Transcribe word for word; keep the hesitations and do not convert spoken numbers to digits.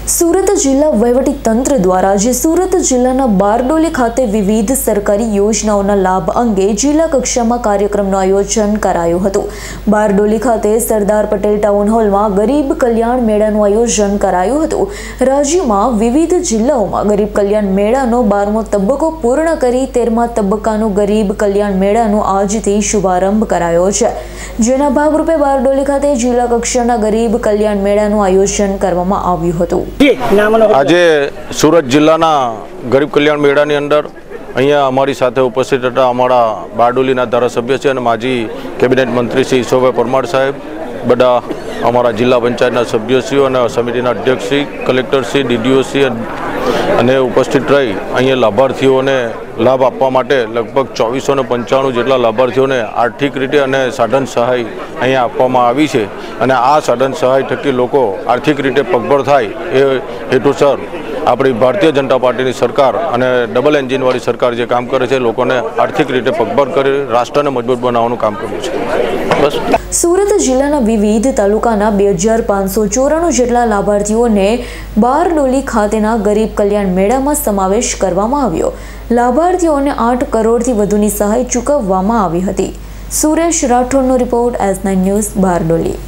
સુરત જિલ્લા વહીવટી તંત્ર દ્વારા આજે સુરત જિલ્લાના બારડોલી ખાતે વિવિધ સરકારી યોજનાઓના લાભ અંગે જિલ્લા કક્ષામાં કાર્યક્રમનું આયોજન કરાયું હતું। બારડોલી ખાતે સરદાર પટેલ ટાઉન હોલમાં ગરીબ કલ્યાણ મેળાનું આયોજન કરાયું હતું। રાજ્યમાં વિવિધ જિલ્લાઓમાં ગરીબ કલ્યાણ મેળાનો બારમો તબક્કો પૂર્ણ કરી તેરમા તબક્કાનું ગરીબ કલ્યાણ મેળાનો આજથી શુભારંભ કરાયો છે, જેના ભાગરૂપે બારડોલી ખાતે જિલ્લા કક્ષાના ગરીબ કલ્યાણ મેળાનું આયોજન કરવામાં આવ્યું હતું। આજે સુરત જિલ્લાના ગરીબ કલ્યાણ મેળાની અંદર અહીંયા અમારી સાથે ઉપસ્થિત હતા અમારા બારડોલીના ધારાસભ્ય છે અને માજી કેબિનેટ મંત્રી શ્રી ઈશ્વરભાઈ પરમાર સાહેબ, બધા અમારા જિલ્લા પંચાયતના સભ્યશ્રીઓ અને સમિતિના અધ્યક્ષશ્રી, કલેક્ટરશ્રી, ડીડીઓશ્રી અને ઉપસ્થિત રહી અહીંયા લાભાર્થીઓને લાભ આપવા માટે લગભગ ચોવીસો ને પંચાણું જેટલા લાભાર્થીઓને આર્થિક રીતે અને સાધન સહાય અહીંયા આપવામાં આવી છે અને આ સાધન સહાય થકી લોકો આર્થિક રીતે પગભર થાય એ હેતુસર આપણી ભારતીય જનતા પાર્ટીની સરકાર અને ડબલ એન્જિનવાળી સરકાર જે કામ કરે છે, લોકોને આર્થિક રીતે પગભર કરી રાષ્ટ્રને મજબૂત બનાવવાનું કામ કર્યું છે। બસ સુરત જિલ્લાના વિવિધ તાલુકાના બે હજાર પાંચસો ચોરાણું જેટલા લાભાર્થીઓને બારડોલી ખાતેના ગરીબ કલ્યાણ મેળામાં સમાવેશ કરવામાં આવ્યો। લાભાર્થીઓને આઠ કરોડથી વધુની સહાય ચૂકવવામાં આવી હતી। સુરેશ રાઠોડનો report, S nine news, Bardoli.